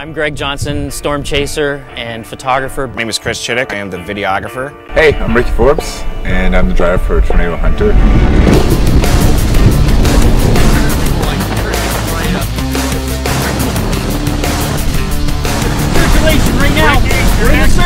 I'm Greg Johnson, storm chaser and photographer. My name is Chris Chittick. I am the videographer. Hey, I'm Ricky Forbes, and I'm the driver for Tornado Hunter. Circulation right now. We're in the